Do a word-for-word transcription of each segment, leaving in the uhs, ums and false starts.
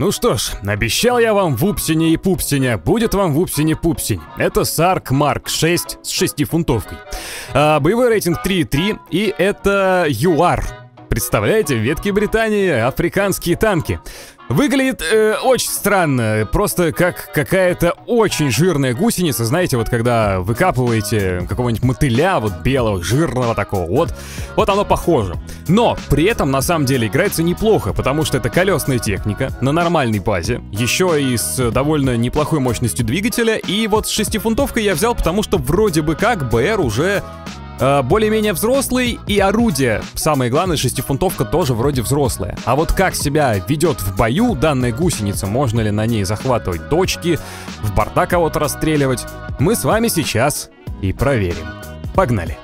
Ну что ж, обещал я вам вупсине и пупсине, будет вам вупсине пупсень. Это Сарк Марк шесть с шестифунтовкой. А, боевой рейтинг три и три, и это ю ар. Представляете, в Великобритании африканские танки. Выглядит э, очень странно, просто как какая-то очень жирная гусеница, знаете, вот когда выкапываете какого-нибудь мотыля, вот белого, жирного такого, вот, вот оно похоже. Но при этом на самом деле играется неплохо, потому что это колесная техника на нормальной базе, еще и с довольно неплохой мощностью двигателя, и вот с шестифунтовкой я взял, потому что вроде бы как БР уже... более-менее взрослый, и орудие, самое главное, шестифунтовка тоже вроде взрослая. А вот как себя ведет в бою данная гусеница, можно ли на ней захватывать точки, в борта кого-то расстреливать, мы с вами сейчас и проверим. Погнали!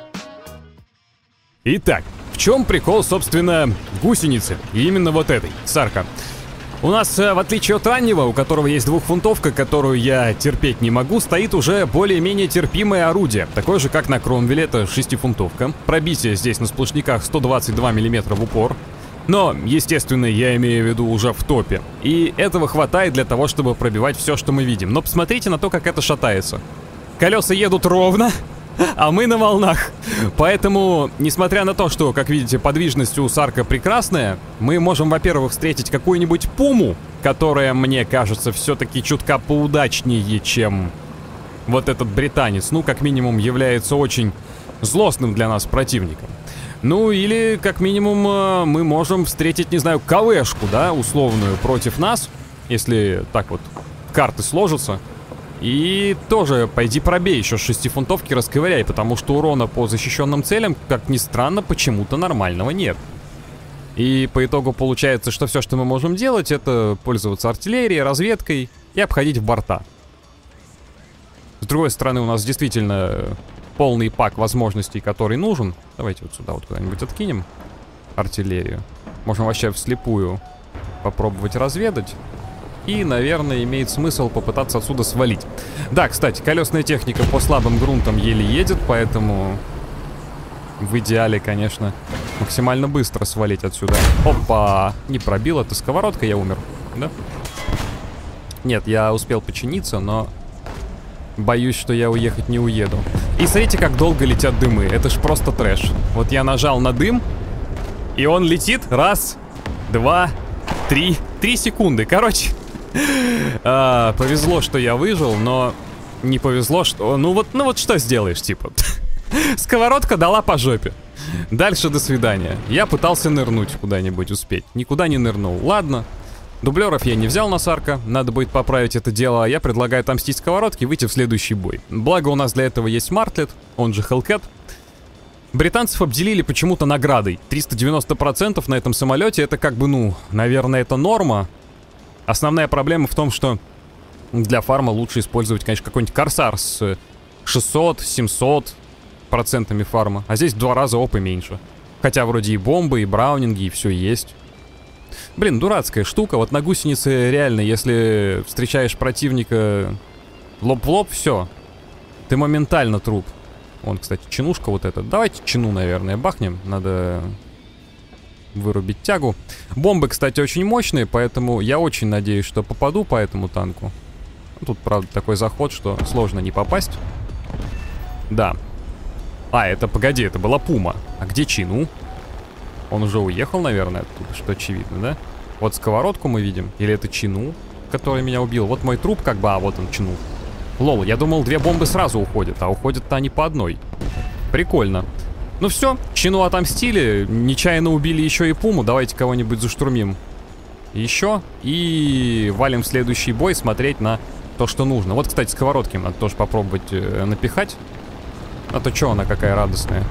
Итак, в чем прикол, собственно, гусеницы, и именно вот этой, Сарка? У нас, в отличие от раннего, у которого есть двухфунтовка, которую я терпеть не могу, стоит уже более-менее терпимое орудие. Такое же, как на Кромвеле, это шестифунтовка. Пробитие здесь на сплошняках сто двадцать два миллиметра в упор. Но, естественно, я имею в виду уже в топе. И этого хватает для того, чтобы пробивать все, что мы видим. Но посмотрите на то, как это шатается. Колеса едут ровно, а мы на волнах. Поэтому, несмотря на то, что, как видите, подвижность у Сарка прекрасная, мы можем, во-первых, встретить какую-нибудь пуму, которая, мне кажется, все-таки чутка поудачнее, чем вот этот британец. Ну, как минимум, является очень злостным для нас противником. Ну, или, как минимум, мы можем встретить, не знаю, КВшку, да, условную, против нас, если так вот карты сложатся. И тоже, пойди пробей еще с шестифунтовки, расковыряй, потому что урона по защищенным целям, как ни странно, почему-то нормального нет. И по итогу получается, что все, что мы можем делать, это пользоваться артиллерией, разведкой и обходить в борта. С другой стороны, у нас действительно полный пак возможностей, который нужен. Давайте вот сюда вот куда-нибудь откинем артиллерию. Можем вообще вслепую попробовать разведать. И, наверное, имеет смысл попытаться отсюда свалить. Да, кстати, колесная техника по слабым грунтам еле едет, поэтому в идеале, конечно, максимально быстро свалить отсюда. Опа! Не пробил, это сковородка, я умер, да? Нет, я успел починиться, но боюсь, что я уехать не уеду. И смотрите, как долго летят дымы. Это ж просто трэш. Вот я нажал на дым, и он летит. Раз, два, три. Три секунды. Короче... А, повезло, что я выжил, но не повезло, что... Ну вот, ну вот что сделаешь, типа. Сковородка дала по жопе. Дальше до свидания. Я пытался нырнуть куда-нибудь, успеть. Никуда не нырнул. Ладно. Дублеров я не взял на Сарка. Надо будет поправить это дело. А я предлагаю отомстить сковородке и выйти в следующий бой. Благо у нас для этого есть Мартлет, он же Hellcat. Британцев обделили почему-то наградой. триста девяносто процентов на этом самолете. Это как бы, ну, наверное, это норма. Основная проблема в том, что для фарма лучше использовать, конечно, какой-нибудь Корсар с шестьсот-семьсот процентами фарма. А здесь в два раза опы меньше. Хотя вроде и бомбы, и браунинги, и все есть. Блин, дурацкая штука. Вот на гусенице реально, если встречаешь противника лоб в лоб, все. Ты моментально труп. Вон, кстати, чинушка вот эта. Давайте чину, наверное, бахнем. Надо... вырубить тягу. Бомбы, кстати, очень мощные, поэтому я очень надеюсь, что попаду по этому танку. Тут, правда, такой заход, что сложно не попасть. Да. А, это, погоди, это была пума. А где Чину? Он уже уехал, наверное, оттуда, что очевидно, да? Вот сковородку мы видим. Или это Чину, который меня убил? Вот мой труп, как бы, а вот он, Чину. Лол, я думал, две бомбы сразу уходят, а уходят-то они по одной. Прикольно. Ну все, Чину отомстили, нечаянно убили еще и пуму. Давайте кого-нибудь заштурмим еще и валим в следующий бой смотреть на то, что нужно. Вот, кстати, сковородки надо тоже попробовать э, напихать. А то что она какая радостная.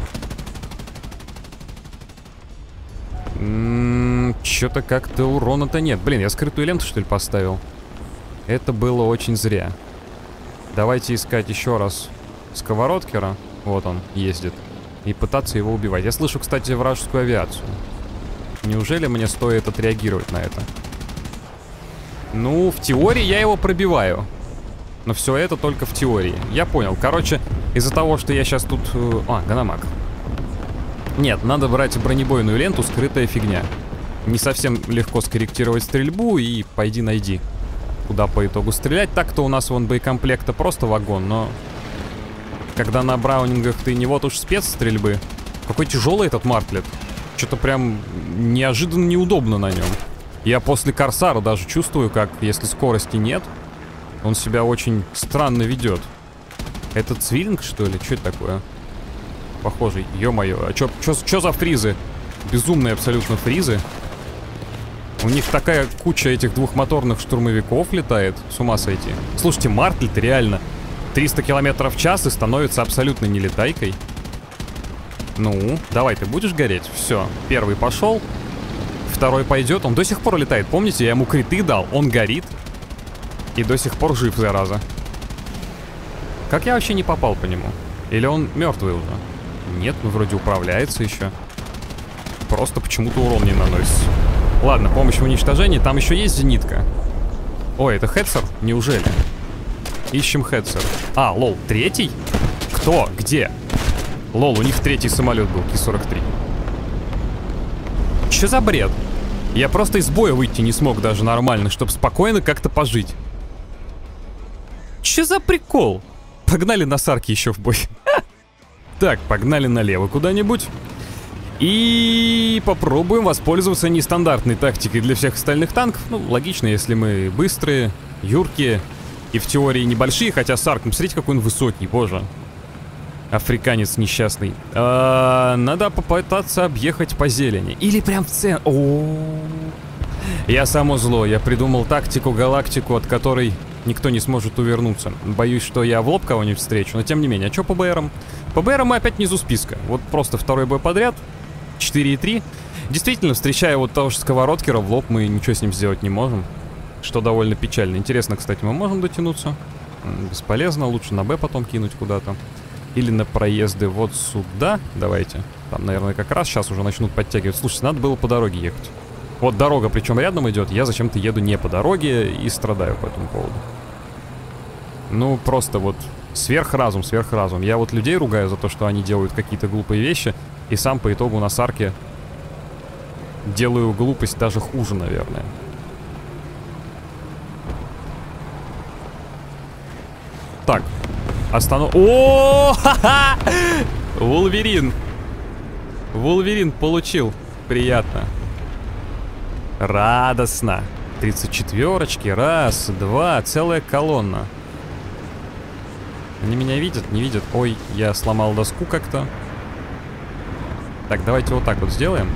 М-м, Что-то как-то урона-то нет. Блин, я скрытую ленту, что ли, поставил? Это было очень зря. Давайте искать еще раз сковородкера. Вот он ездит. И пытаться его убивать. Я слышу, кстати, вражескую авиацию. Неужели мне стоит отреагировать на это? Ну, в теории я его пробиваю. Но все это только в теории. Я понял. Короче, из-за того, что я сейчас тут... А, Ганамак. Нет, надо брать бронебойную ленту, скрытая фигня. не совсем легко скорректировать стрельбу, и пойди найди, куда по итогу стрелять. Так-то у нас вон боекомплекта просто вагон, но когда на браунингах ты не вот уж спец стрельбы. Какой тяжелый этот Мартлет. Что-то прям неожиданно неудобно на нем. Я после Корсара даже чувствую, как, если скорости нет, он себя очень странно ведет. Это Цвиллинг, что ли? Что это такое? Похоже, ё-моё. А чё, чё, чё за фризы? Безумные абсолютно фризы. У них такая куча этих двухмоторных штурмовиков летает. С ума сойти. Слушайте, Мартлет реально триста километров в час и становится абсолютно нелетайкой. Ну, давай, ты будешь гореть? Все, первый пошел. Второй пойдет. Он до сих пор летает. Помните, я ему криты дал. Он горит. И до сих пор жив, зараза. Как я вообще не попал по нему? Или он мертвый уже? Нет, ну вроде управляется еще. Просто почему-то урон не наносится. Ладно, помощь в уничтожении. Там еще есть зенитка. Ой, это Хедсер? Неужели? Ищем Хедсер. А, лол, третий? Кто? Где? Лол, у них третий самолет был, Ки сорок три. Че за бред? Я просто из боя выйти не смог даже нормально, чтобы спокойно как-то пожить. Че за прикол? Погнали на Сарке еще в бой. Так, погнали налево куда-нибудь. И попробуем воспользоваться нестандартной тактикой для всех остальных танков. Ну, логично, если мы быстрые, юркие и в теории небольшие. Хотя Сарк, ну, смотрите, какой он высокий, боже. Африканец несчастный. А, надо попытаться объехать по зелени. Или прям в центр. О-о-о. Я само зло. Я придумал тактику галактику, от которой никто не сможет увернуться. Боюсь, что я в лоб кого-нибудь встречу, но тем не менее. А что по БРам? По БРам мы опять внизу списка. Вот просто второй бой подряд. четыре и три. Действительно, встречая вот того же сковородкера в лоб, мы ничего с ним сделать не можем. Что довольно печально. Интересно, кстати, мы можем дотянуться? Бесполезно. Лучше на Б потом кинуть куда-то. Или на проезды вот сюда. Давайте. Там, наверное, как раз сейчас уже начнут подтягивать. Слушайте, надо было по дороге ехать. Вот дорога, причем рядом идет. Я зачем-то еду не по дороге и страдаю по этому поводу. Ну, просто вот сверхразум, сверхразум. Я вот людей ругаю за то, что они делают какие-то глупые вещи. И сам по итогу на Сарке делаю глупость даже хуже, наверное. Так. Останов... О, ха-ха! Вулверин. Вулверин получил. Приятно. Радостно. тридцать четверочки. Раз, два. Целая колонна. Они меня видят? Не видят. Ой, я сломал доску как-то. Так, давайте вот так вот сделаем.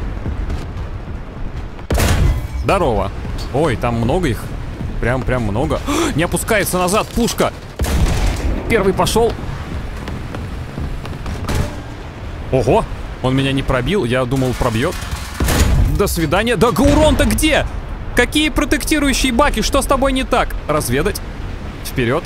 Здорово. Ой, там много их. Прям-прям много. Не опускается назад пушка. Первый пошел. Ого, он меня не пробил. Я думал, пробьет. До свидания. Да Гаурон-то где? Какие протектирующие баки? Что с тобой не так? Разведать. Вперед.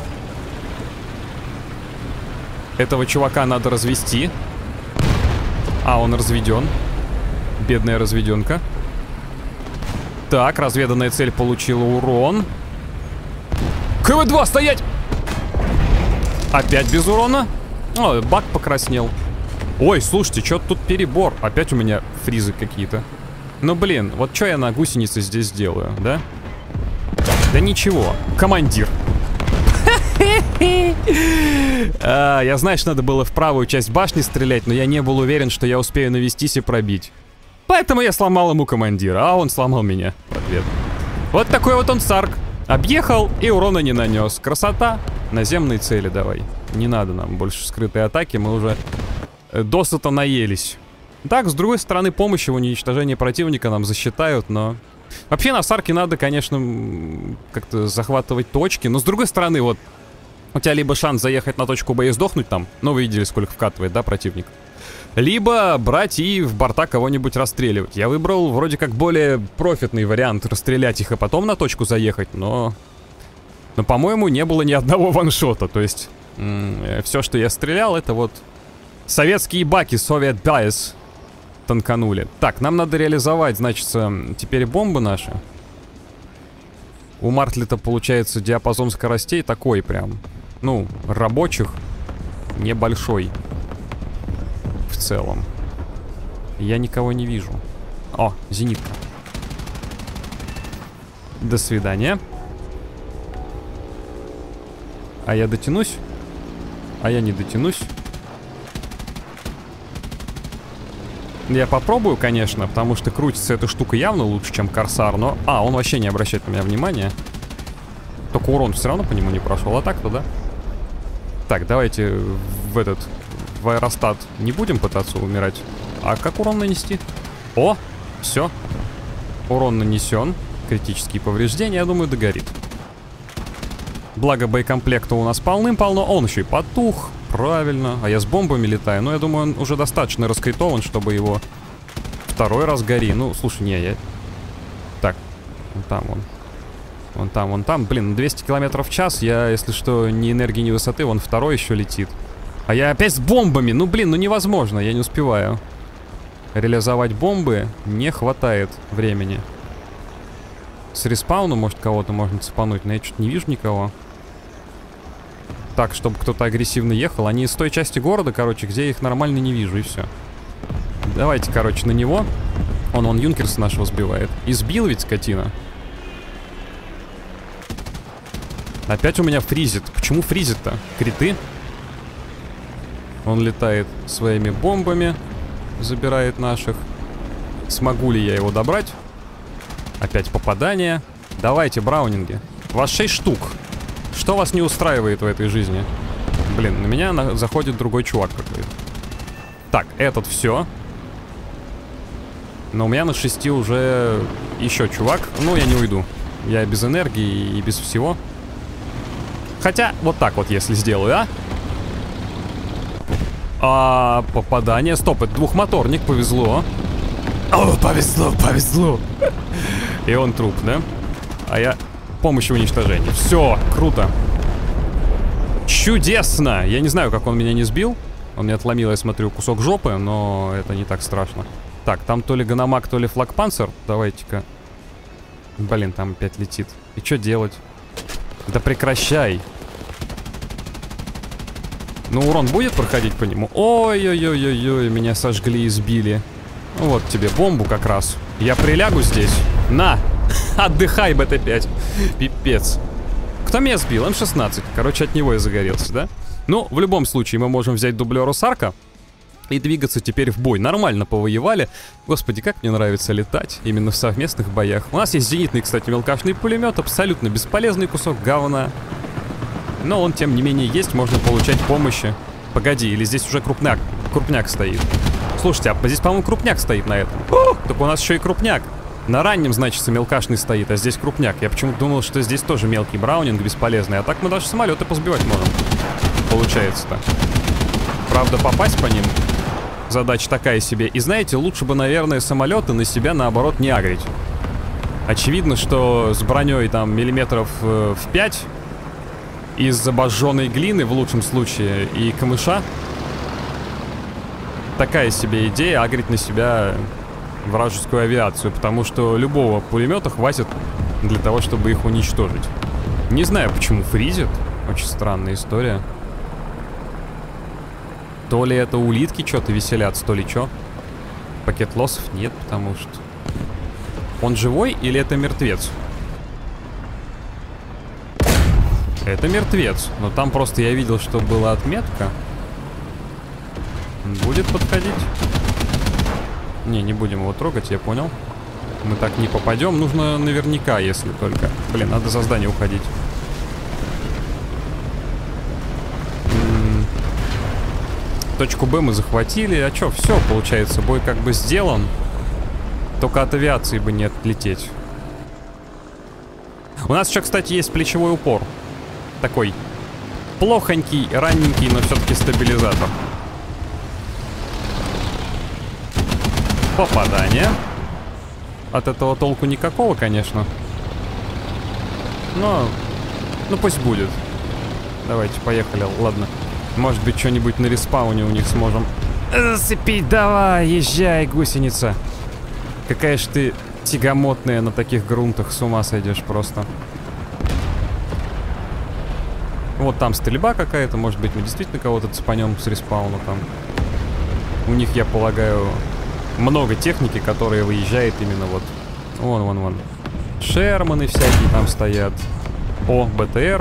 Этого чувака надо развести. А, он разведен. Бедная разведенка. Так, разведанная цель получила урон. ка вэ два, стоять! Опять без урона? О, бак покраснел. Ой, слушайте, что-то тут перебор. Опять у меня фризы какие-то. Ну, блин, вот что я на гусенице здесь делаю, да? Да ничего. Командир. а, я, знаешь, надо было в правую часть башни стрелять, но я не был уверен, что я успею навестись и пробить. Поэтому я сломал ему командира, а он сломал меня в ответ. Вот такой вот он Сарк. Объехал и урона не нанес. Красота. Наземные цели давай. Не надо нам больше скрытой атаки, мы уже досыта наелись. Так, с другой стороны, помощи в уничтожении противника нам засчитают, но... Вообще на Сарке надо, конечно, как-то захватывать точки, но с другой стороны, вот, у тебя либо шанс заехать на точку Б и сдохнуть там, ну вы видели, сколько вкатывает, да, противник, либо брать и в борта кого-нибудь расстреливать. Я выбрал вроде как более профитный вариант расстрелять их и потом на точку заехать, но... Но, по-моему, не было ни одного ваншота, то есть все, что я стрелял, это вот советские баки, Soviet Bias танканули. Так, нам надо реализовать, значит, теперь бомбы наши. У Мартлета получается диапазон скоростей такой прям, ну, рабочих, небольшой в целом. Я никого не вижу. О, зенитка. До свидания. А я дотянусь? А я не дотянусь. Я попробую, конечно, потому что крутится эта штука явно лучше, чем Корсар, но... А, он вообще не обращает на меня внимания. Только урон все равно по нему не прошел, а так-то, да? Так, давайте в этот... В аэростат не будем пытаться умирать. А как урон нанести? О, все. Урон нанесен. Критические повреждения, я думаю, догорит. Благо боекомплекта у нас полным-полно. Он еще и потух. Правильно. А я с бомбами летаю. Но я думаю, он уже достаточно раскайтован, чтобы его второй раз гори. Ну, слушай, не, я... Так, вон там он. Вон там, вон там. Блин, двести километров в час. Я, если что, ни энергии, ни высоты. Вон второй еще летит. А я опять с бомбами. Ну, блин, ну невозможно. Я не успеваю. Реализовать бомбы не хватает времени. С респауна, может, кого-то можно цепануть, но я что-то не вижу никого. Так, чтобы кто-то агрессивно ехал. Они из той части города, короче, где я их нормально не вижу, и все. Давайте, короче, на него. Он, он юнкерса нашего сбивает. И сбил ведь, скотина. Опять у меня фризит. Почему фризит-то? Криты? Он летает своими бомбами. Забирает наших. Смогу ли я его добрать? Опять попадание. Давайте, браунинги. Вас шесть штук. Что вас не устраивает в этой жизни? Блин, на меня на... заходит другой чувак какой-то. Так, этот все. Но у меня на шести уже еще чувак. Ну, я не уйду. Я без энергии и без всего. Хотя, вот так вот, если сделаю, а? А, попадание. Стоп, это двухмоторник, повезло. О, повезло, повезло. И он труп, да? А я... Помощь в уничтожении. Все, круто. Чудесно. Я не знаю, как он меня не сбил. Он мне отломил, я смотрю, кусок жопы, но это не так страшно. Так, там то ли Ганамак, то ли флагпанцер. Давайте-ка. Блин, там опять летит. И что делать? Да прекращай. Ну, урон будет проходить по нему? Ой-ой-ой-ой-ой, меня сожгли и сбили. Вот тебе бомбу как раз. Я прилягу здесь. На! Отдыхай, бэ тэ пять. Пипец. Кто меня сбил? эм шестнадцать. Короче, от него я загорелся, да? Ну, в любом случае, мы можем взять дублера Сарка и двигаться теперь в бой. Нормально повоевали. Господи, как мне нравится летать именно в совместных боях. У нас есть зенитный, кстати, мелкашный пулемет. Абсолютно бесполезный кусок говна. Но он, тем не менее, есть. Можно получать помощи. Погоди, или здесь уже крупняк, крупняк стоит? Слушайте, а здесь, по-моему, крупняк стоит на этом. О, так у нас еще и крупняк. На раннем, значит, мелкашный стоит, а здесь крупняк. Я почему-то думал, что здесь тоже мелкий браунинг бесполезный. А так мы даже самолеты позбивать можем. Получается-то. Правда, попасть по ним задача такая себе. И знаете, лучше бы, наверное, самолеты на себя, наоборот, не агрить. Очевидно, что с броней там миллиметров э, в пять из обожженной глины, в лучшем случае, и камыша. Такая себе идея агрить на себя вражескую авиацию, потому что любого пулемета хватит для того, чтобы их уничтожить. Не знаю, почему фризит. Очень странная история. То ли это улитки что-то веселятся, то ли что. Пакет лоссов нет, потому что... Он живой или это мертвец? Это мертвец. Но там просто я видел, что была отметка. Он будет подходить? Не, не будем его трогать, я понял. Мы так не попадем. Нужно наверняка, если только... Блин, надо за здание уходить. М-м- Точку Б мы захватили. А чё, все, получается, бой как бы сделан. Только от авиации бы не отлететь. У нас еще, кстати, есть плечевой упор. Такой плохонький, ранненький, но все-таки стабилизатор. Попадание. От этого толку никакого, конечно. Но... Ну, пусть будет. Давайте, поехали. Ладно. Может быть, что-нибудь на респауне у них сможем зацепить. Давай, езжай, гусеница. Какая ж ты тягомотная на таких грунтах. С ума сойдешь просто. Вот там стрельба какая-то. Может быть, мы действительно кого-то цепанем с респауна там. У них, я полагаю... Много техники, которая выезжает именно вот... Вон, вон, вон. Шерманы всякие там стоят. О, БТР.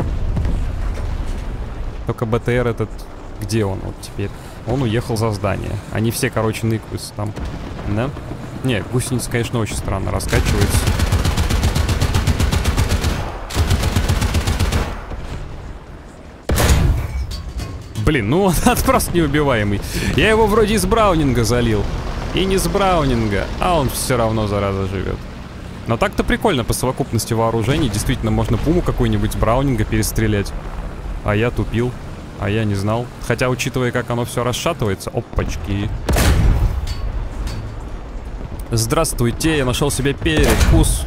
Только БТР этот... Где он вот теперь? Он уехал за здание. Они все, короче, ныкаются там. Да? Не, гусеница, конечно, очень странно раскачивается. Блин, ну он просто неубиваемый. Я его вроде из Браунинга залил. И не с Браунинга, а он все равно, зараза, живет. Но так-то прикольно по совокупности вооружений. Действительно, можно пуму какую-нибудь с Браунинга перестрелять. А я тупил. А я не знал. Хотя, учитывая, как оно все расшатывается... Опачки. Здравствуйте, я нашел себе перекус.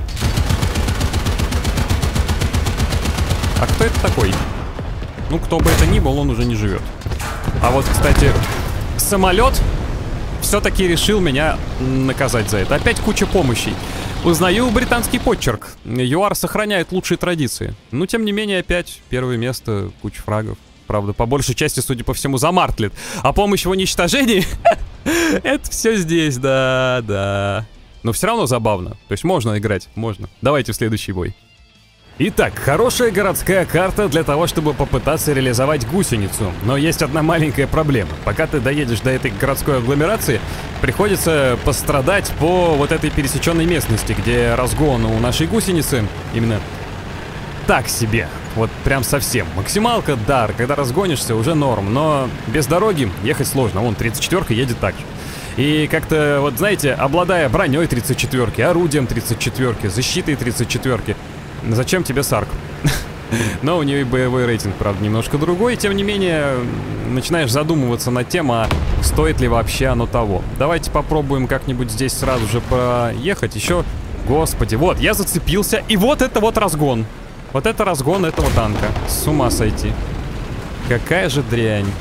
А кто это такой? Ну, кто бы это ни был, он уже не живет. А вот, кстати, самолет все-таки решил меня наказать за это. Опять куча помощи. Узнаю британский почерк. ЮАР сохраняет лучшие традиции. Но, тем не менее, опять первое место, куча фрагов. Правда, по большей части, судя по всему, за Мартлет. А помощь в уничтожении... Это все здесь, да, да. Но все равно забавно. То есть можно играть, можно. Давайте в следующий бой. Итак, хорошая городская карта для того, чтобы попытаться реализовать гусеницу. Но есть одна маленькая проблема. Пока ты доедешь до этой городской агломерации, приходится пострадать по вот этой пересеченной местности, где разгон у нашей гусеницы именно так себе. Вот прям совсем. Максималка, да, когда разгонишься, уже норм. Но без дороги ехать сложно. Вон, тридцать четвёрка едет так же. И как-то, вот знаете, обладая броней тридцать четвёрки, орудием тридцать четвёрки, защитой тридцать четвёрки, зачем тебе Сарк? Но у нее и боевой рейтинг, правда, немножко другой. Тем не менее, начинаешь задумываться над тем, а стоит ли вообще оно того. Давайте попробуем как-нибудь здесь сразу же проехать. Еще, господи, вот, я зацепился. И вот это вот разгон. Вот это разгон этого танка. С ума сойти. Какая же дрянь.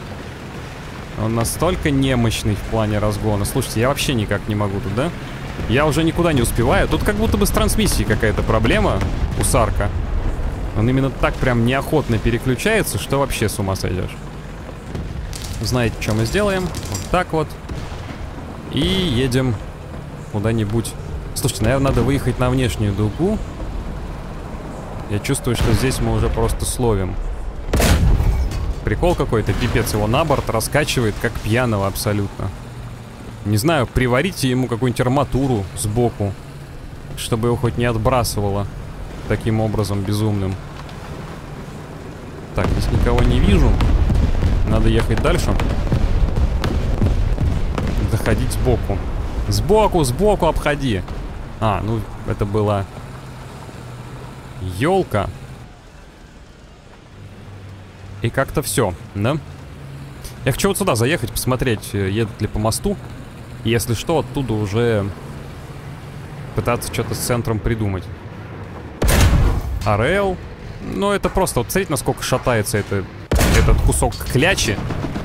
Он настолько немощный в плане разгона. Слушайте, я вообще никак не могу тут, да? Я уже никуда не успеваю. Тут как будто бы с трансмиссией какая-то проблема у Сарка. Он именно так прям неохотно переключается, что вообще с ума сойдешь. Знаете, что мы сделаем? Вот так вот. И едем куда-нибудь. Слушайте, наверное, надо выехать на внешнюю дугу. Я чувствую, что здесь мы уже просто словим. Прикол какой-то, пипец, его на борт раскачивает, как пьяного абсолютно. Не знаю, приварите ему какую-нибудь арматуру сбоку, чтобы его хоть не отбрасывало таким образом безумным. Так, здесь никого не вижу. Надо ехать дальше. Заходить сбоку. Сбоку, сбоку обходи. А, ну, это была... елка. И как-то все, да? Я хочу вот сюда заехать, посмотреть, едут ли по мосту. Если что, оттуда уже пытаться что-то с центром придумать. АРЛ. Ну, это просто, вот смотрите, насколько шатается это, этот кусок клячи.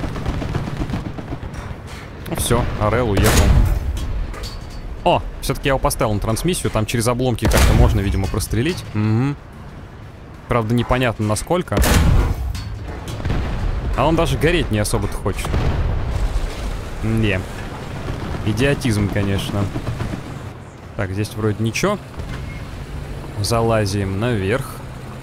Ну, все, АРЛ уехал. О, все-таки я его поставил на трансмиссию. Там через обломки как-то можно, видимо, прострелить. Угу. Правда, непонятно насколько. А он даже гореть не особо-то хочет. Не. Идиотизм, конечно. Так, здесь вроде ничего. Залазим наверх.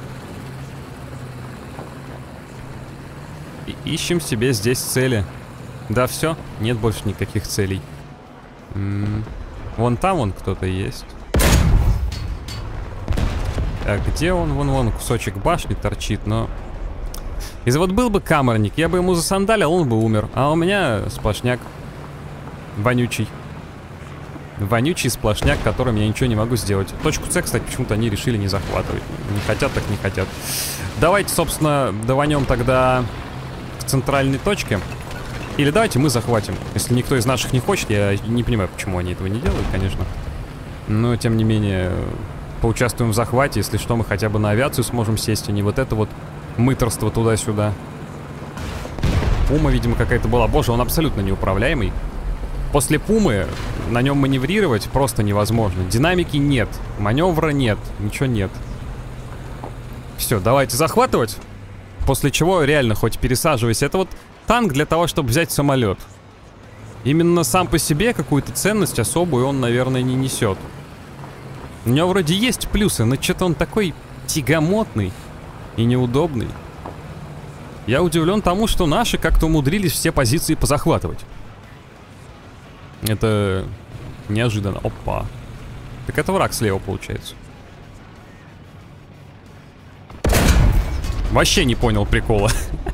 И ищем себе здесь цели. Да, все. Нет больше никаких целей. М-м. Вон там вон кто-то есть. Так, где он? Вон, вон кусочек башни торчит, но... Если вот был бы камерник, я бы ему засандалил, он бы умер. А у меня сплошняк. Вонючий. Вонючий сплошняк, которым я ничего не могу сделать. Точку С, кстати, почему-то они решили не захватывать. Не хотят, так не хотят. Давайте, собственно, даванем тогда к центральной точке. Или давайте мы захватим. Если никто из наших не хочет, я не понимаю, почему они этого не делают, конечно. Но, тем не менее, поучаствуем в захвате. Если что, мы хотя бы на авиацию сможем сесть, а не вот это вот мыторство туда-сюда. Пума, видимо, какая-то была. Боже, он абсолютно неуправляемый. После Пумы на нем маневрировать просто невозможно. Динамики нет, маневра нет, ничего нет. Все, давайте захватывать. После чего реально хоть пересаживайся. Это вот танк для того, чтобы взять самолет. Именно сам по себе какую-то ценность особую он, наверное, не несет. У него вроде есть плюсы, но что-то он такой тягомотный и неудобный. Я удивлен тому, что наши как-то умудрились все позиции позахватывать. Это неожиданно. Опа. Так это враг слева получается. Вообще не понял прикола.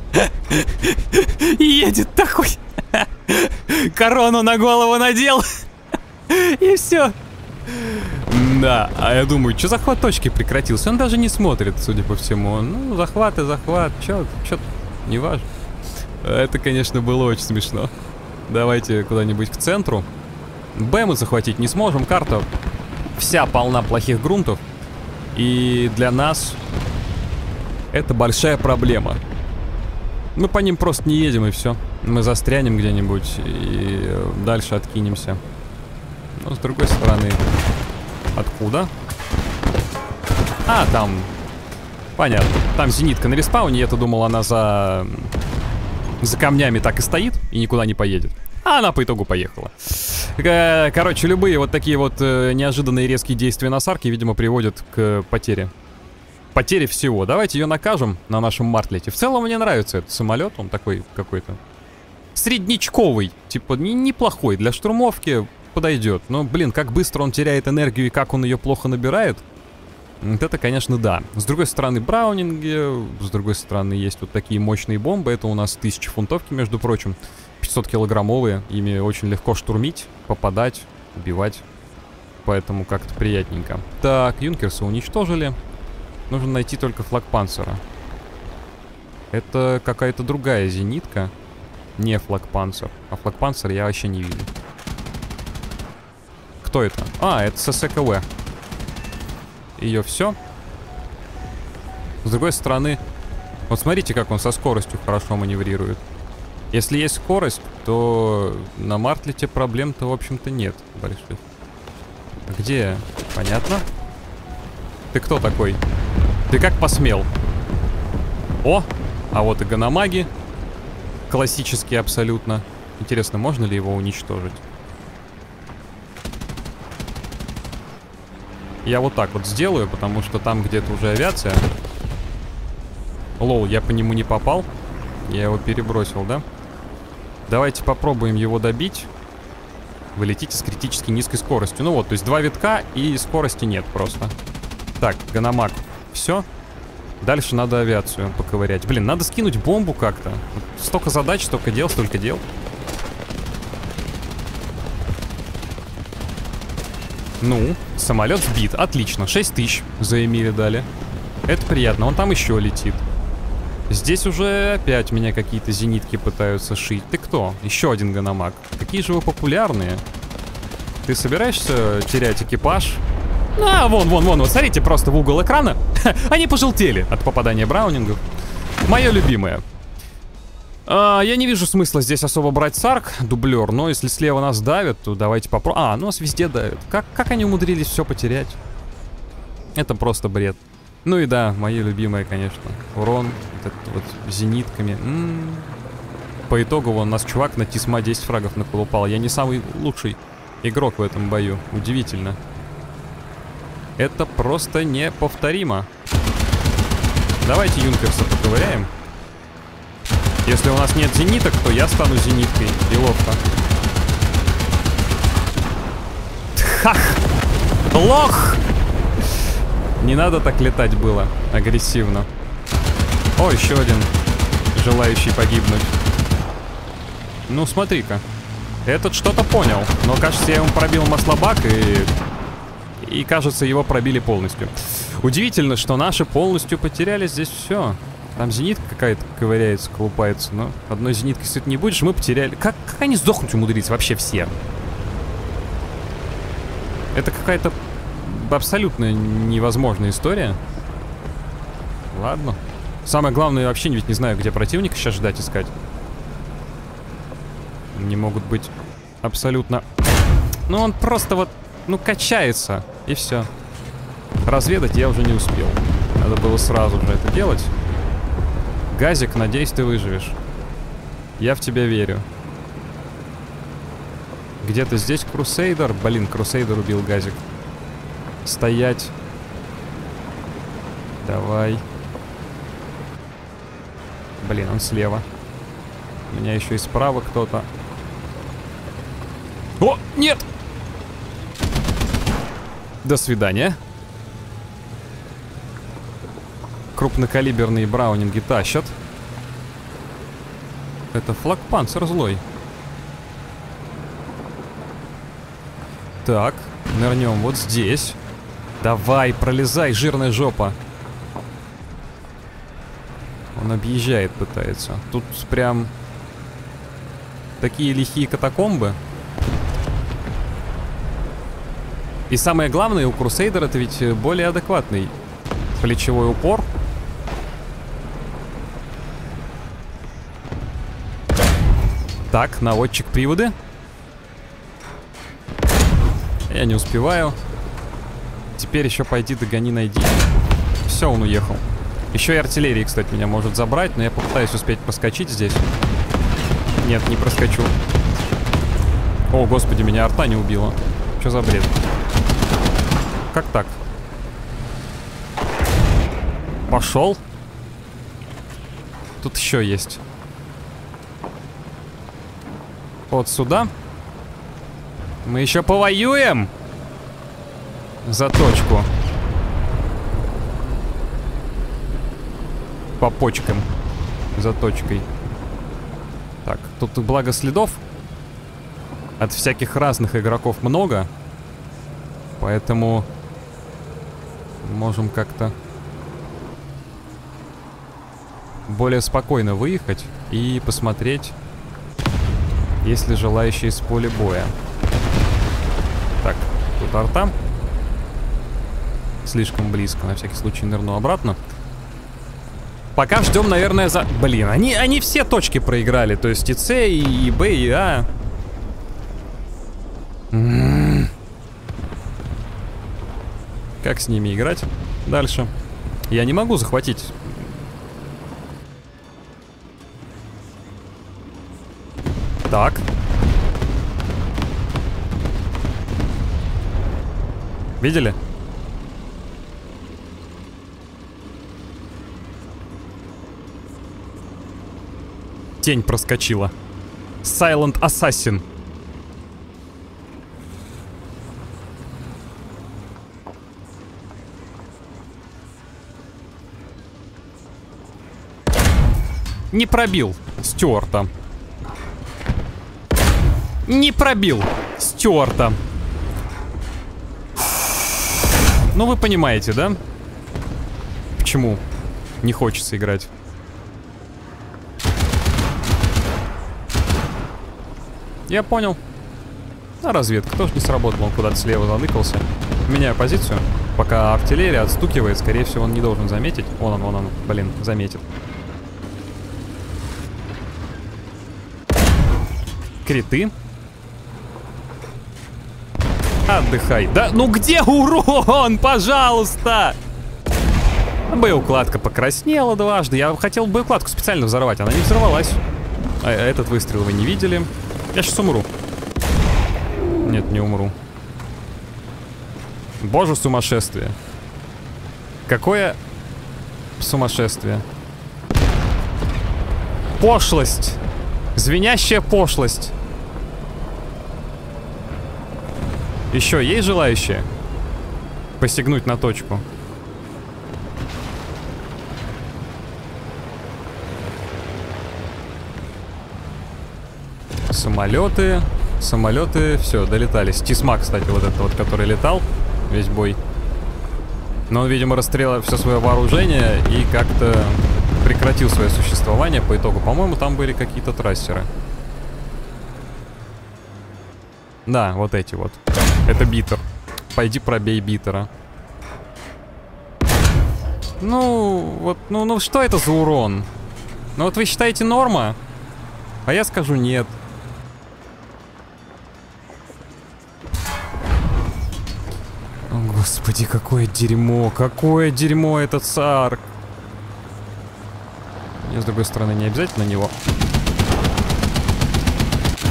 Едет такой. Корону на голову надел. И все. Да, а я думаю, что захват точки прекратился? Он даже не смотрит, судя по всему. Ну, захват и захват. Чё, чё, не важно. Это, конечно, было очень смешно. Давайте куда-нибудь к центру. Б мы захватить не сможем. Карта вся полна плохих грунтов. И для нас это большая проблема. Мы по ним просто не едем, и все. Мы застрянем где-нибудь и дальше откинемся. Но с другой стороны... Откуда? А, там... Понятно. Там зенитка на респауне. Я-то думал, она за... За камнями так и стоит и никуда не поедет. А она по итогу поехала. Короче, любые вот такие вот неожиданные резкие действия на Сарке, видимо, приводят к потере. Потере всего. Давайте ее накажем на нашем Мартлете. В целом мне нравится этот самолет. Он такой какой-то среднячковый. Типа неплохой. Для штурмовки подойдет. Но, блин, как быстро он теряет энергию и как он ее плохо набирает. Вот это, конечно, да. С другой стороны, браунинги. С другой стороны, есть вот такие мощные бомбы. Это у нас тысяча фунтовки, между прочим. пятьсот килограммовые. Ими очень легко штурмить, попадать, убивать. Поэтому как-то приятненько. Так, юнкерса уничтожили. Нужно найти только флаг панцера. Это какая-то другая зенитка. Не флаг панцер. А флаг панцер я вообще не вижу. Кто это? А, это ССКВ. Ее все. С другой стороны, вот смотрите, как он со скоростью хорошо маневрирует. Если есть скорость, то на Мартлете проблем-то, в общем-то, нет больших. Где? Понятно. Ты кто такой? Ты как посмел? О! А вот и ганамаги. Классические абсолютно. Интересно, можно ли его уничтожить? Я вот так вот сделаю, потому что там где-то уже авиация. Лол, я по нему не попал. Я его перебросил, да? Давайте попробуем его добить. Вы летите с критически низкой скоростью. Ну вот, то есть два витка и скорости нет просто. Так, ганамак. Все. Дальше надо авиацию поковырять. Блин, надо скинуть бомбу как-то. Вот столько задач, столько дел, столько дел. Ну, самолет сбит. Отлично. шесть тысяч за Эмиля дали. Это приятно. Он там еще летит. Здесь уже опять меня какие-то зенитки пытаются шить. Ты кто? Еще один ганамак. Какие же вы популярные. Ты собираешься терять экипаж? А, вон, вон, вон. Вот смотрите просто в угол экрана. Они пожелтели от попадания браунингов. Мое любимое. А, я не вижу смысла здесь особо брать Сарк, дублер, но если слева нас давят, то давайте попробуем. А, ну нас везде давят. Как, как они умудрились все потерять? Это просто бред. Ну и да, мои любимые, конечно. Урон, вот этот вот зенитками. М-м-м. По итогу вон нас чувак на Тисма десять фрагов наколупал. Я не самый лучший игрок в этом бою. Удивительно. Это просто неповторимо. Давайте юнкерса поковыряем. Если у нас нет зениток, то я стану зениткой. И ловко. Хах! Лох! Не надо так летать было агрессивно. О, еще один желающий погибнуть. Ну, смотри-ка. Этот что-то понял. Но, кажется, я ему пробил маслобак и... И, кажется, его пробили полностью. Удивительно, что наши полностью потеряли здесь все. Там зенитка какая-то ковыряется, колупается. Но одной зениткой, кстати, не будешь, мы потеряли. Как, как они сдохнуть умудрились вообще все? Это какая-то абсолютно невозможная история. Ладно. Самое главное, вообще ведь не знаю, где противника сейчас ждать, искать. Не могут быть абсолютно... Ну, он просто вот, ну, качается. И все. Разведать я уже не успел. Надо было сразу же это делать. Газик, надеюсь, ты выживешь. Я в тебя верю. Где-то здесь Крусейдер. Блин, Крусейдер убил Газик. Стоять. Давай. Блин, он слева. У меня еще и справа кто-то. О, нет! До свидания. Крупнокалиберные браунинги тащат. Это флагпанцер злой. Так, нырнем вот здесь. Давай, пролезай, жирная жопа. Он объезжает, пытается. Тут прям такие лихие катакомбы. И самое главное, у Крусейдера это ведь более адекватный плечевой упор. Так, наводчик приводы. Я не успеваю. Теперь еще пойди догони, найди. Все, он уехал. Еще и артиллерия, кстати, меня может забрать, но я попытаюсь успеть проскочить здесь. Нет, не проскочу. О, господи, меня арта не убила. Что за бред? Как так? Пошел. Тут еще есть. Вот сюда. Мы еще повоюем за точку. По почкам. За точкой. Так, тут благо следов от всяких разных игроков много. Поэтому можем как-то более спокойно выехать и посмотреть, есть ли желающие с поля боя. Так, тут арта. Слишком близко, на всякий случай нырну обратно. Пока ждем, наверное, за... Блин, они, они все точки проиграли. То есть и С, и, и Б, и А. М-м-м. Как с ними играть дальше? Я не могу захватить. Так. Видели? Тень проскочила. Silent Assassin. Не пробил Стюарта. Не пробил Стюарта. Ну, вы понимаете, да? Почему не хочется играть? Я понял. А разведка тоже не сработала, он куда-то слева заныкался. Меняю позицию. Пока артиллерия отстукивает, скорее всего, он не должен заметить. Вон он, вон он, блин, заметит. Криты. Отдыхай. Да, ну где урон, пожалуйста? Боеукладка покраснела дважды. Я хотел боеукладку специально взорвать, она не взорвалась. А этот выстрел вы не видели. Я сейчас умру. Нет, не умру. Боже, сумасшествие. Какое сумасшествие. Пошлость. Звенящая пошлость. Еще есть желающие посягнуть на точку? Самолеты. Самолеты, все, долетали. Стисма, кстати, вот этот вот, который летал весь бой. Но он, видимо, расстрелял все свое вооружение и как-то прекратил свое существование по итогу. По-моему, там были какие-то трассеры. Да, вот эти вот. Это битер. Пойди пробей битера. Ну, вот, ну, ну что это за урон? Ну вот вы считаете норма? А я скажу нет. О, господи, какое дерьмо. Какое дерьмо этот Сарк. Мне, с другой стороны, не обязательно него.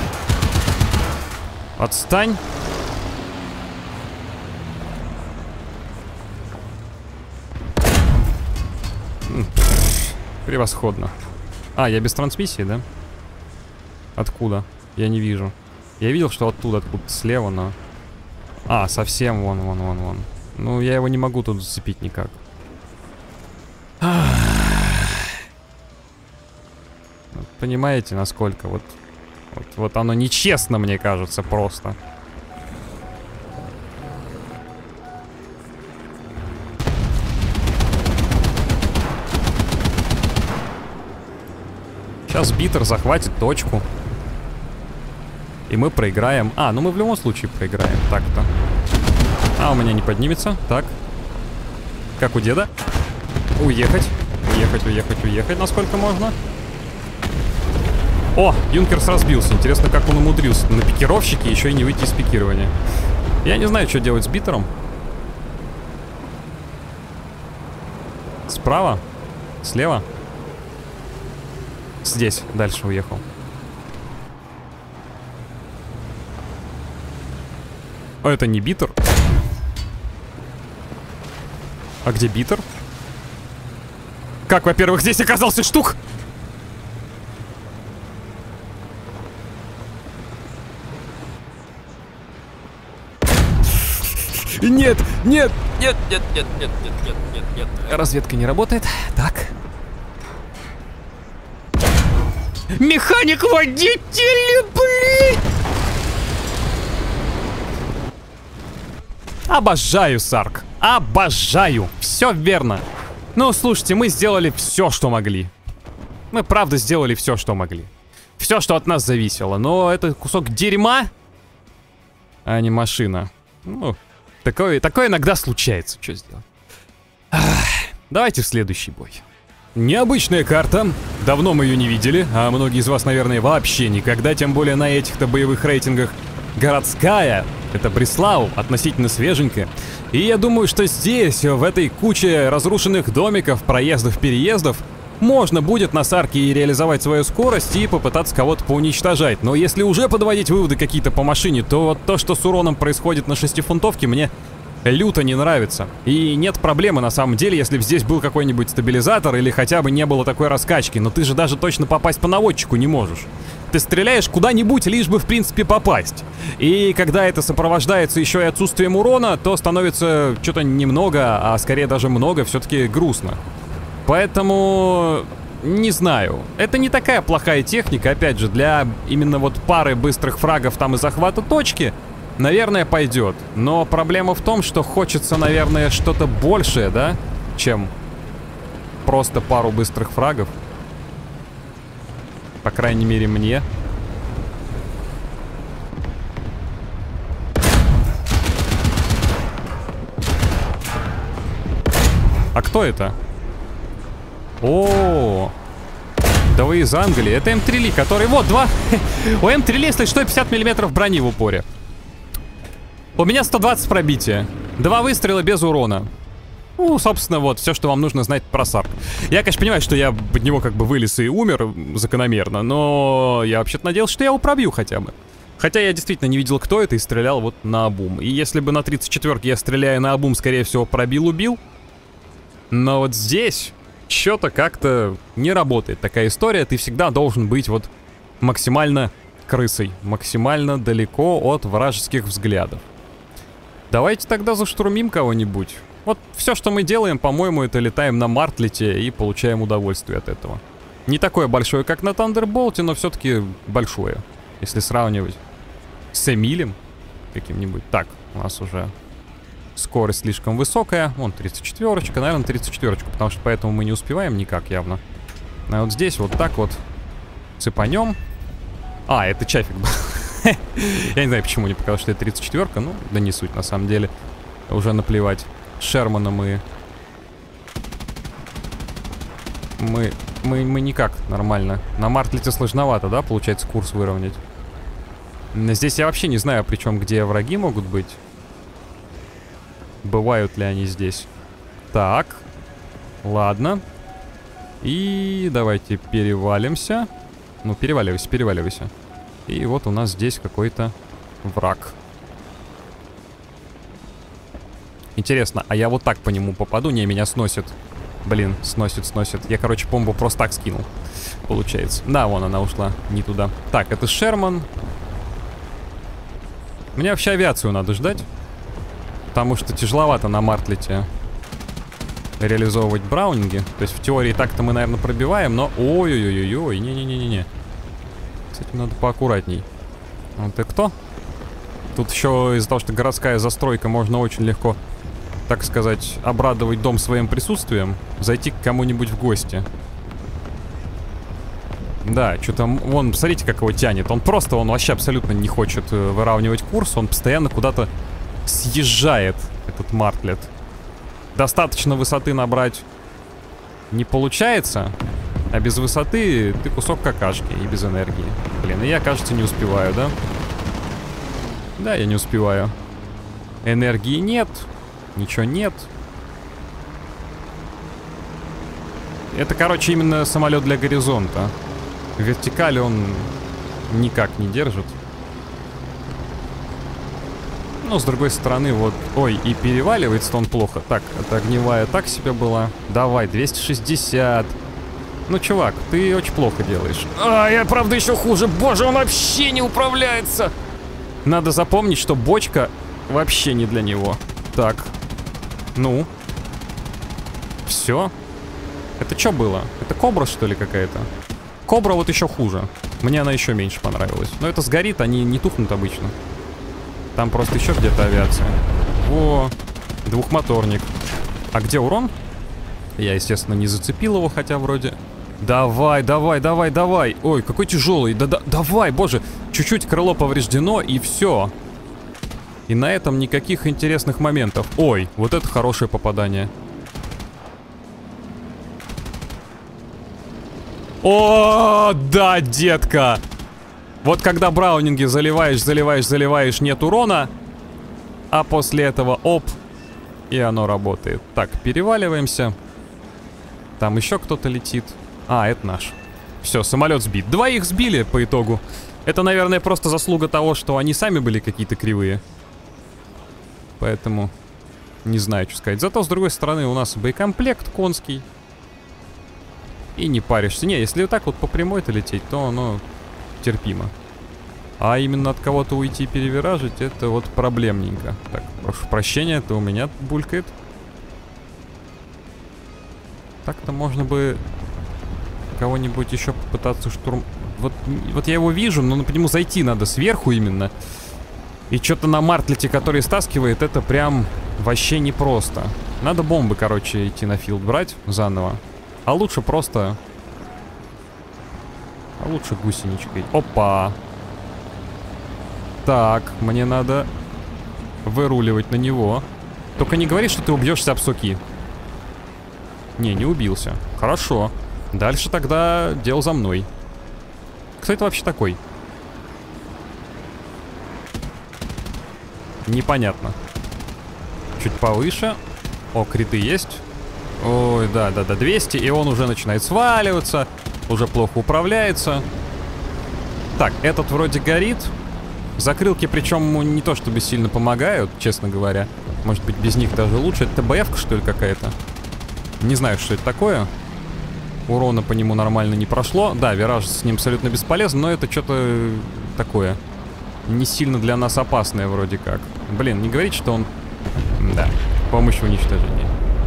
Отстань. Превосходно. А, я без трансмиссии, да? Откуда? Я не вижу. Я видел, что оттуда, откуда слева, но... А, совсем вон, вон, вон, вон. Ну, я его не могу тут зацепить никак. Понимаете, насколько вот, вот... Вот оно нечестно, мне кажется, просто. Сейчас Биттер захватит точку. И мы проиграем. А, ну мы в любом случае проиграем. Так-то. А, у меня не поднимется. Так. Как у деда. Уехать. Уехать, уехать, уехать, насколько можно. О, Юнкерс разбился. Интересно, как он умудрился на пикировщике еще и не выйти из пикирования. Я не знаю, что делать с Биттером. Справа? Слева? Здесь. Дальше уехал. А это не Биттер? А где Биттер? Как, во-первых, здесь оказался штук? Нет, нет, нет, нет, нет, нет, нет, нет, нет, нет. Разведка не работает. Так. Механик-водитель, блин! Обожаю Сарк. Обожаю. Все верно. Ну, слушайте, мы сделали все, что могли. Мы, правда, сделали все, что могли. Все, что от нас зависело. Но это кусок дерьма, а не машина. Ну, такое, такое иногда случается. Что сделать? Ах, давайте в следующий бой. Необычная карта. Давно мы ее не видели, а многие из вас, наверное, вообще никогда, тем более на этих-то боевых рейтингах. Городская. Это Бреслау, относительно свеженькая. И я думаю, что здесь, в этой куче разрушенных домиков, проездов, переездов, можно будет на Сарке и реализовать свою скорость и попытаться кого-то поуничтожать. Но если уже подводить выводы какие-то по машине, то вот то, что с уроном происходит на шестифунтовке, мне люто не нравится. И нет проблемы на самом деле, если бы здесь был какой-нибудь стабилизатор или хотя бы не было такой раскачки. Но ты же даже точно попасть по наводчику не можешь. Ты стреляешь куда-нибудь, лишь бы в принципе попасть. И когда это сопровождается еще и отсутствием урона, то становится что-то немного, а скорее даже много, все-таки грустно. Поэтому... не знаю. Это не такая плохая техника, опять же, для именно вот пары быстрых фрагов там и захвата точки. Наверное, пойдет. Но проблема в том, что хочется, наверное, что-то большее, да? Чем просто пару быстрых фрагов. По крайней мере, мне. А кто это? О, да вы из Англии. Это эм три Ли, который... Вот, два... У эм три Ли, если что, пятьдесят миллиметров брони в упоре. У меня сто двадцать пробития. Два выстрела без урона. Ну, собственно, вот, все, что вам нужно знать про Сарк. Я, конечно, понимаю, что я от него как бы вылез и умер закономерно, но я вообще-то надеялся, что я его пробью хотя бы. Хотя я действительно не видел, кто это, и стрелял вот наобум. И если бы на тридцать четвёрке я, стреляя наобум, скорее всего, пробил-убил. Но вот здесь что-то как-то не работает такая история. Ты всегда должен быть вот максимально крысой, максимально далеко от вражеских взглядов. Давайте тогда заштурмим кого-нибудь. Вот все, что мы делаем, по-моему, это летаем на Мартлете и получаем удовольствие от этого. Не такое большое, как на Тандерболте, но все-таки большое. Если сравнивать с Эмилем каким-нибудь. Так, у нас уже скорость слишком высокая. Вон тридцать четвёрочка, наверное, тридцать четвёрочку, потому что поэтому мы не успеваем никак явно. А вот здесь вот так вот цепанем. А, это чафик был. Я не знаю, почему не показал, что это тридцать четвёрка. Ну, да не суть, на самом деле. Уже наплевать. Шермана мы... Мы... Мы, мы никак нормально. На Мартлете сложновато, да, получается, курс выровнять. Здесь я вообще не знаю, причем где враги могут быть. Бывают ли они здесь? Так. Ладно. И давайте перевалимся. Ну, переваливайся, переваливайся. И вот у нас здесь какой-то враг. Интересно, а я вот так по нему попаду? Не, меня сносит. Блин, сносит, сносит. Я, короче, бомбу просто так скинул. Получается. Да, вон она ушла. Не туда. Так, это Шерман. Мне вообще авиацию надо ждать. Потому что тяжеловато на Мартлете реализовывать браунинги. То есть в теории так-то мы, наверное, пробиваем, но... Ой-ой-ой-ой, не-не-не-не-не. С этим надо поаккуратней. А ты кто? Тут еще из-за того, что городская застройка, можно очень легко, так сказать, обрадовать дом своим присутствием. Зайти к кому-нибудь в гости. Да, что-то... Вон, посмотрите, как его тянет. Он просто, он вообще абсолютно не хочет выравнивать курс. Он постоянно куда-то съезжает, этот Мартлет. Достаточно высоты набрать не получается, а без высоты ты кусок какашки и без энергии. Блин, и я, кажется, не успеваю, да? Да, я не успеваю. Энергии нет, ничего нет. Это, короче, именно самолет для горизонта. В вертикали он никак не держит. Но, с другой стороны, вот... Ой, и переваливается он плохо. Так, это огневая так себе была. Давай, двести шестьдесят. Ну, чувак, ты очень плохо делаешь. А, я, правда, еще хуже. Боже, он вообще не управляется. Надо запомнить, что бочка вообще не для него. Так. Ну. Все. Это что было? Это кобра, что ли, какая-то? Кобра вот еще хуже. Мне она еще меньше понравилась. Но это сгорит, они не тухнут обычно. Там просто еще где-то авиация. Во, двухмоторник. А где урон? Я, естественно, не зацепил его, хотя вроде... Давай, давай, давай, давай. Ой, какой тяжелый. Да, да, давай, боже. Чуть-чуть крыло повреждено, и все. И на этом никаких интересных моментов. Ой, вот это хорошее попадание. О, да, детка. Вот когда браунинги заливаешь, заливаешь, заливаешь, нет урона. А после этого оп, и оно работает. Так, переваливаемся. Там еще кто-то летит. А, это наш. Все, самолет сбит. Двоих сбили по итогу. Это, наверное, просто заслуга того, что они сами были какие-то кривые. Поэтому не знаю, что сказать. Зато, с другой стороны, у нас боекомплект конский. И не паришься. Не, если вот так вот по прямой-то лететь, то оно терпимо. А именно от кого-то уйти и перевиражить, это вот проблемненько. Так, прошу прощения, это у меня булькает. Так-то можно бы кого-нибудь еще попытаться штурм... Вот, вот я его вижу, но по нему зайти надо сверху именно. И что-то на Мартлете, который стаскивает, это прям вообще непросто. Надо бомбы, короче, идти на филд брать заново. А лучше просто... А лучше гусеничкой. Опа! Так, мне надо выруливать на него. Только не говори, что ты убьешься об суки. Не, не убился. Хорошо. Дальше тогда дело за мной. Кто это вообще такой? Непонятно. Чуть повыше. О, криты есть. Ой, да-да-да, двести. И он уже начинает сваливаться. Уже плохо управляется. Так, этот вроде горит. Закрылки, причем, не то чтобы сильно помогают, честно говоря. Может быть, без них даже лучше. Это ТБФ-ка, что ли, какая-то? Не знаю, что это такое. Урона по нему нормально не прошло. Да, вираж с ним абсолютно бесполезен, но это что-то такое. Не сильно для нас опасное вроде как. Блин, не говорить, что он... Да, помощь в уничтожении.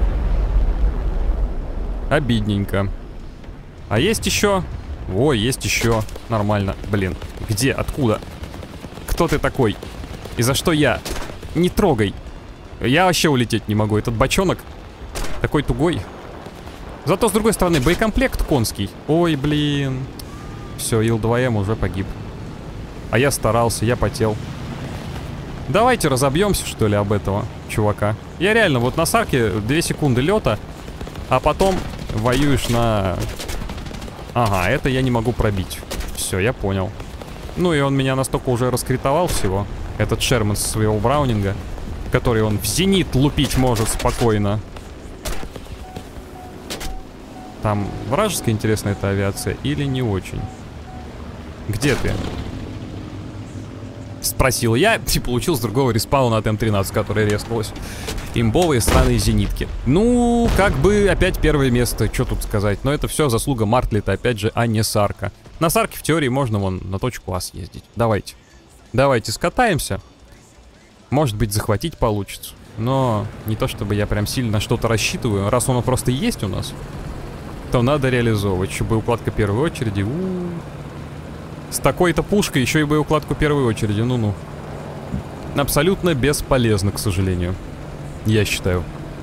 Обидненько. А есть еще? Ой, есть еще. Нормально. Блин, где? Откуда? Кто ты такой? И за что я? Не трогай. Я вообще улететь не могу. Этот бочонок такой тугой. Зато, с другой стороны, боекомплект конский. Ой, блин. Все, Ил два эм уже погиб. А я старался, я потел. Давайте разобьемся, что ли, об этого чувака. Я реально, вот на Сарке две секунды лета, а потом воюешь на... Ага, это я не могу пробить. Все, я понял. Ну и он меня настолько уже раскритовал всего. Этот Шерман со своего браунинга, который он в зенит лупить может спокойно. Там вражеская, интересная эта авиация или не очень? Где ты? спросил я, и получил с другого респауна от эм тринадцать, которая резкалась. Имбовые странные зенитки. Ну, как бы опять первое место, что тут сказать. Но это все заслуга Мартлета, опять же, а не Сарка. На Сарке в теории можно вон на точку А съездить. Давайте. Давайте скатаемся. Может быть, захватить получится. Но не то, чтобы я прям сильно что-то рассчитываю. Раз он просто есть у нас, то надо реализовывать. Еще боеукладка первой очереди. У-у-у. С такой-то пушкой еще и боеукладку первой очереди. Ну-ну. Абсолютно бесполезно, к сожалению. Я считаю.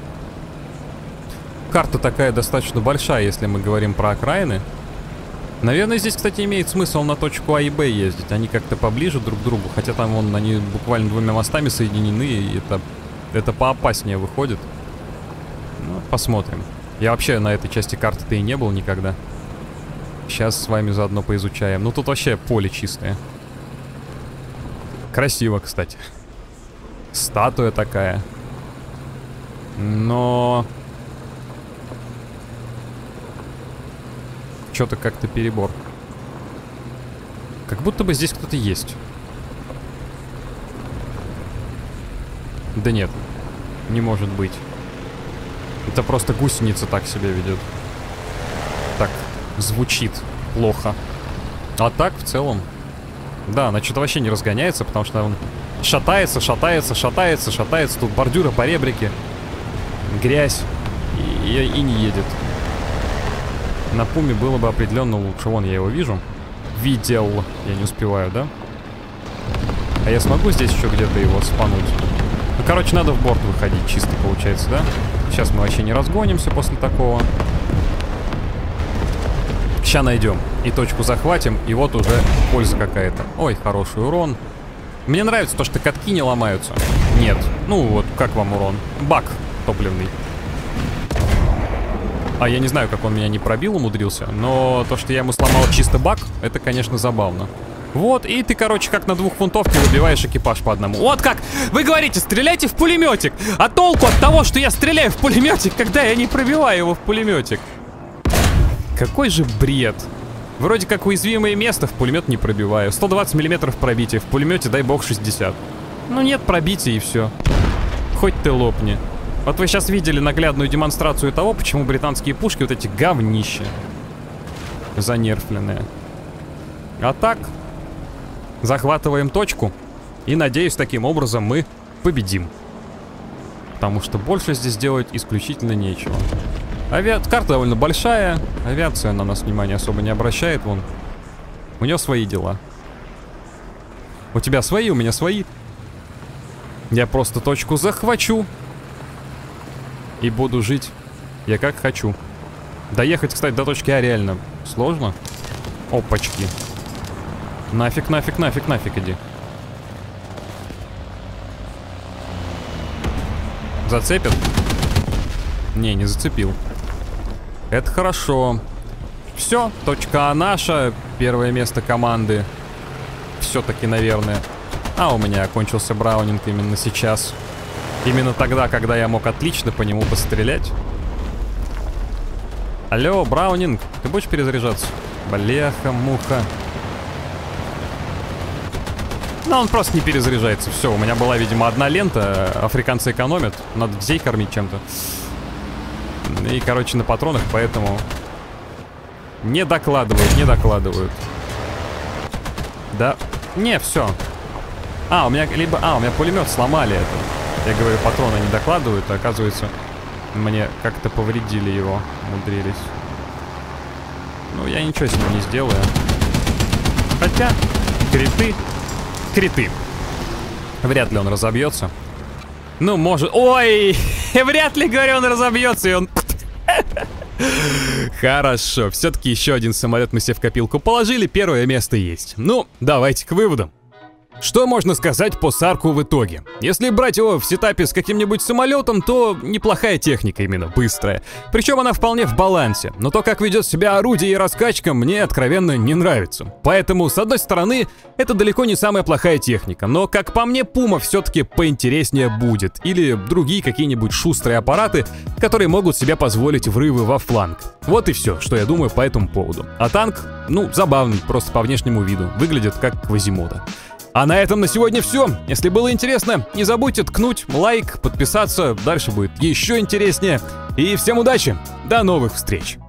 Карта такая достаточно большая, если мы говорим про окраины. Наверное, здесь, кстати, имеет смысл на точку А и Б ездить. Они как-то поближе друг к другу. Хотя там вон они буквально двумя мостами соединены. И это, это поопаснее выходит. Ну, посмотрим. Я вообще на этой части карты-то и не был никогда. Сейчас с вами заодно поизучаем. Ну, тут вообще поле чистое. Красиво, кстати. Статуя такая. Но... Что-то как-то перебор. Как будто бы здесь кто-то есть. Да нет. Не может быть. Это просто гусеница так себя ведет. Так, звучит плохо. А так, в целом... Да, она что-то вообще не разгоняется, потому что он шатается, шатается, шатается, шатается. Тут бордюры по ребрике. Грязь. И, и, и не едет. На Пуме было бы определенно лучше. Вон, я его вижу. Видел. Я не успеваю, да? А я смогу здесь еще где-то его спануть? Ну, короче, надо в борт выходить чисто, получается, да? Сейчас мы вообще не разгонимся после такого. Сейчас найдем. И точку захватим, и вот уже польза какая-то. Ой, хороший урон. Мне нравится то, что катки не ломаются. Нет. Ну вот, как вам урон? Бак топливный. А я не знаю, как он меня не пробил, умудрился. Но то, что я ему сломал чисто бак, это, конечно, забавно. Вот, и ты, короче, как на двухфунтовке выбиваешь экипаж по одному. Вот как! Вы говорите, стреляйте в пулеметик! А толку от того, что я стреляю в пулеметик, когда я не пробиваю его в пулеметик? Какой же бред! Вроде как уязвимое место, в пулемет не пробиваю. сто двадцать миллиметров пробития, в пулемете дай бог шестьдесят. Ну нет пробития и все. Хоть ты лопни. Вот вы сейчас видели наглядную демонстрацию того, почему британские пушки вот эти говнища. Занерфленные. А так, захватываем точку. И надеюсь, таким образом мы победим. Потому что больше здесь делать исключительно нечего. Авиа... Карта довольно большая. Авиация на нас внимания особо не обращает. Вон. У нее свои дела. У тебя свои, у меня свои. Я просто точку захвачу. И буду жить я как хочу. Доехать, кстати, до точки А реально сложно. Опачки. Нафиг, нафиг, нафиг, нафиг иди. Зацепит? Не, не зацепил. Это хорошо. Все, точка А наша. Первое место команды. Все-таки, наверное. А у меня окончился браунинг именно сейчас. Именно тогда, когда я мог отлично по нему пострелять. Алло, браунинг, ты будешь перезаряжаться? Бляха-муха. Ну, он просто не перезаряжается. Все, у меня была, видимо, одна лента. Африканцы экономят. Надо детей кормить чем-то. И, короче, на патронах, поэтому... Не докладывают, не докладывают. Да. Не, все. А, у меня либо... А, у меня пулемет сломали это. Я говорю, патроны не докладывают, а оказывается, мне как-то повредили его, умудрились. Ну, я ничего с ним не сделаю. Хотя, криты, криты. Вряд ли он разобьется. Ну, может... Ой! Вряд ли, говорю, он разобьется, и он... Хорошо, все-таки еще один самолет мы себе в копилку положили, первое место есть. Ну, давайте к выводам. Что можно сказать по Сарку в итоге? Если брать его в сетапе с каким-нибудь самолетом, то неплохая техника именно, быстрая. Причем она вполне в балансе. Но то, как ведет себя орудие и раскачка, мне откровенно не нравится. Поэтому, с одной стороны, это далеко не самая плохая техника. Но, как по мне, Пума все-таки поинтереснее будет. Или другие какие-нибудь шустрые аппараты, которые могут себе позволить врывы во фланг. Вот и все, что я думаю по этому поводу. А танк, ну, забавный, просто по внешнему виду. Выглядит как Квазимода. А на этом на сегодня все. Если было интересно, не забудьте ткнуть лайк, подписаться, дальше будет еще интереснее. И всем удачи, до новых встреч!